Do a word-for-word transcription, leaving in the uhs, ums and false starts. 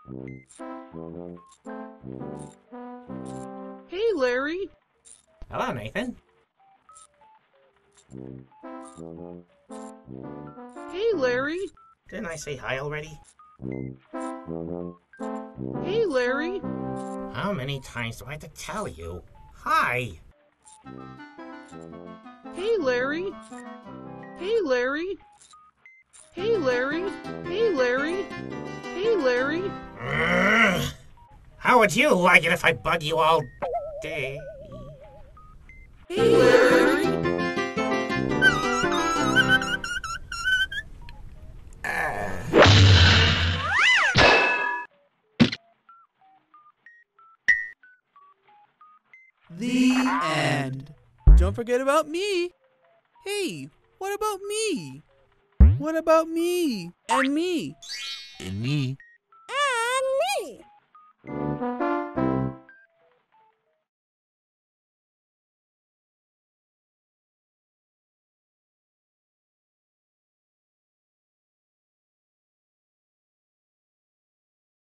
Hey, Larry. Hello, Nathan. Hey, Larry. Didn't I say hi already? Hey, Larry. How many times do I have to tell you? Hi! Hey, Larry. Hey, Larry. Hey, Larry. Hey, Larry. Hey, Larry. Ugh. How would you like it if I bug you all day? Hey, Larry. The end. Don't forget about me. Hey, what about me? What about me? And me? And me. And me.